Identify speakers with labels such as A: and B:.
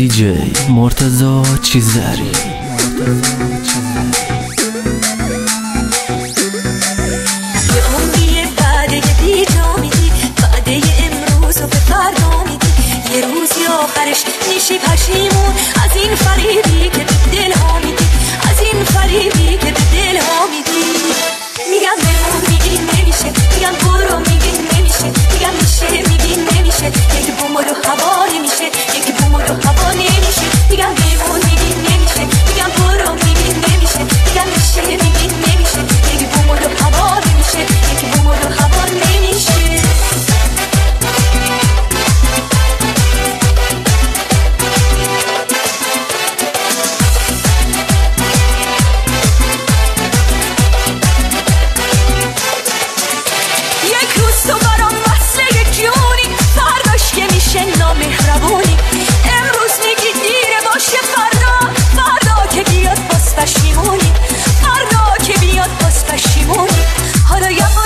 A: دیجی مرتضی چیزری.
B: یه عمریه بعد یه بیجا میدی، بعد یه امروز و به فردا میدی، یه روزی آخرش میشی پشیمون از این فریبی که به دل ها میدی، از این فریبی که به دل ها میدی. میگم بمون میگی نمیشه، میگم برو میگی نمیشه، میگم میشه میگی نمیشه، یک بومول و هوا نمیشه، یک بومول و هوا نمیشه. میگم بمون میگی نمیشه، میگم برو میگی نمیشه، میگم میشه میگی نمیشه، یک بومول و هوا نمیشه، یک بومول و هوا نمیشه. نامهربونی امروز میگی دیره باشه، فردا که بیاد باز پشیمونی، فردا که بیاد باز پشیمونی. حالا یا